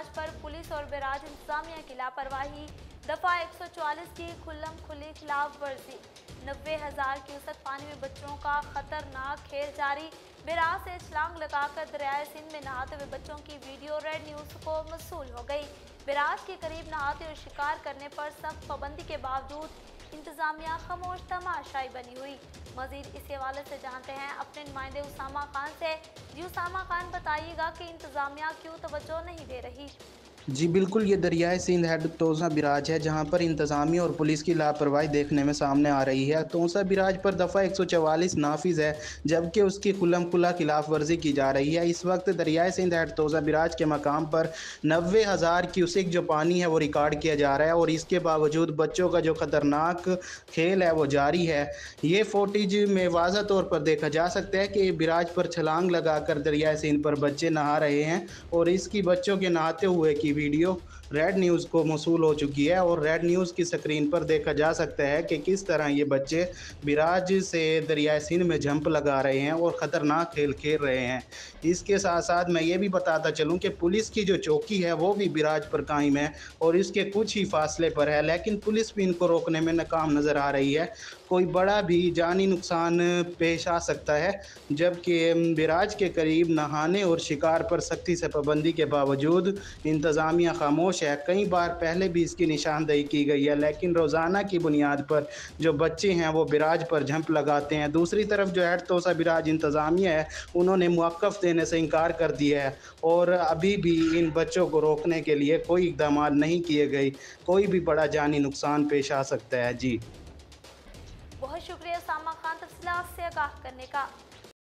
पर पुलिस और बिराज इंतजामिया की लापरवाही, दफा 144 की खुल्लम खुली खिलाफ वर्जी। 90,000 क्यूसेक पानी में बच्चों का खतरनाक खेल जारी। बिराज से छलांग लगाकर दरियाए सिंध में नहाते हुए बच्चों की वीडियो रेड न्यूज को मसूल हो गई। बिराज के करीब नहाते और शिकार करने पर सख्त पाबंदी के बावजूद इंतजामिया खामोश तमाशाई बनी हुई। मजीद इस हवाले से जानते हैं अपने नुमाइंदे उसामा खान से। जी उसामा खान, बताइएगा कि इंतजामिया क्यों तवज्जो नहीं दे रही? जी बिल्कुल, ये दरियाए सिंध हेड तोसा बिराज है, जहाँ पर इंतज़ामिया और पुलिस की लापरवाही देखने में सामने आ रही है। तोसा बिराज पर दफ़ा 144 नाफिज है, जबकि उसकी खुल्लम खुला खिलाफ वर्जी की जा रही है। इस वक्त दरियाए सिंध हेड तोसा बिराज के मकाम पर 90,000 क्यूसेक जो पानी है वो रिकॉर्ड किया जा रहा है, और इसके बावजूद बच्चों का जो खतरनाक खेल है वो जारी है। ये फुटेज में वाज़ह तौर पर देखा जा सकता है कि बिराज पर छलांग लगाकर दरियाए सिंध पर बच्चे नहा रहे हैं, और इसकी बच्चों के नहाते हुए की वीडियो रेड न्यूज़ को मौसूल हो चुकी है। और रेड न्यूज़ की स्क्रीन पर देखा जा सकता है कि किस तरह ये बच्चे बिराज से दरियाए सिंध में जंप लगा रहे हैं और ख़तरनाक खेल खेल रहे हैं। इसके साथ साथ मैं ये भी बताता चलूँ कि पुलिस की जो चौकी है वो भी बिराज पर कायम है और इसके कुछ ही फासले पर है, लेकिन पुलिस भी इनको रोकने में नाकाम नज़र आ रही है। कोई बड़ा भी जानी नुकसान पेश आ सकता है, जबकि बिराज के करीब नहाने और शिकार पर सख्ती से पाबंदी के बावजूद इंतज़ामिया खामोश है। कई बार पहले भी इसकी निशानदेही की गई है, लेकिन रोज़ाना की बुनियाद पर जो बच्चे हैं वो बिराज पर जंप लगाते हैं। दूसरी तरफ जो हेड तोसा बिराज इंतज़ामिया है, उन्होंने मौक़िफ़ देने से इनकार कर दिया है, और अभी भी इन बच्चों को रोकने के लिए कोई इक़दाम नहीं किए गए। कोई भी बड़ा जानी नुकसान पेश आ सकता है। जी बहुत शुक्रिया उसामा खान, तफसीलात से आगाह करने का।